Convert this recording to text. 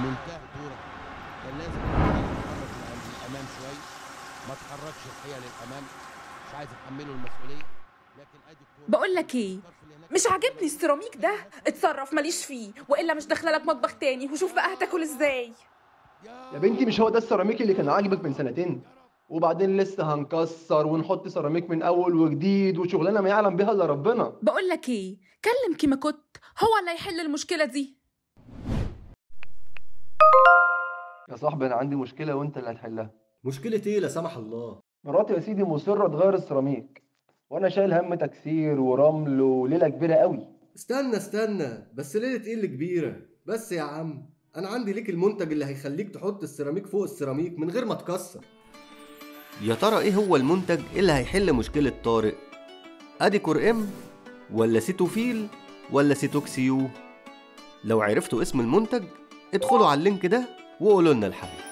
منتهى دورك، كان لازم تتحرك للامام شويه، ما تحركش الحقيقه للامام، مش عايز احمله المسؤوليه، لكن ادي الكوره بقول لك ايه، مش عاجبني السيراميك ده، اتصرف ماليش فيه، والا مش داخله لك مطبخ تاني، وشوف بقى هتاكل ازاي. يا بنتي مش هو ده السيراميك اللي كان عاجبك من سنتين؟ وبعدين لسه هنكسر ونحط سيراميك من اول وجديد وشغلانه ما يعلم بها الا ربنا. بقول لك ايه، كلم كيماكوت، هو اللي هيحل المشكله دي. يا صاحبي انا عندي مشكله وانت اللي هتحلها. مشكلة ايه لا سمح الله؟ مراتي يا سيدي مصره تغير السيراميك، وانا شايل هم تكسير ورمل وليله كبيره قوي. استنى بس ليلة ايه اللي كبيرة؟ بس يا عم انا عندي ليك المنتج اللي هيخليك تحط السيراميك فوق السيراميك من غير ما تكسر. يا ترى ايه هو المنتج اللي هيحل مشكلة طارق؟ اديكور ام ولا سيتوفيل ولا سيتوكسيو؟ لو عرفتوا اسم المنتج ادخلوا على اللينك ده وقولوا لنا الحل.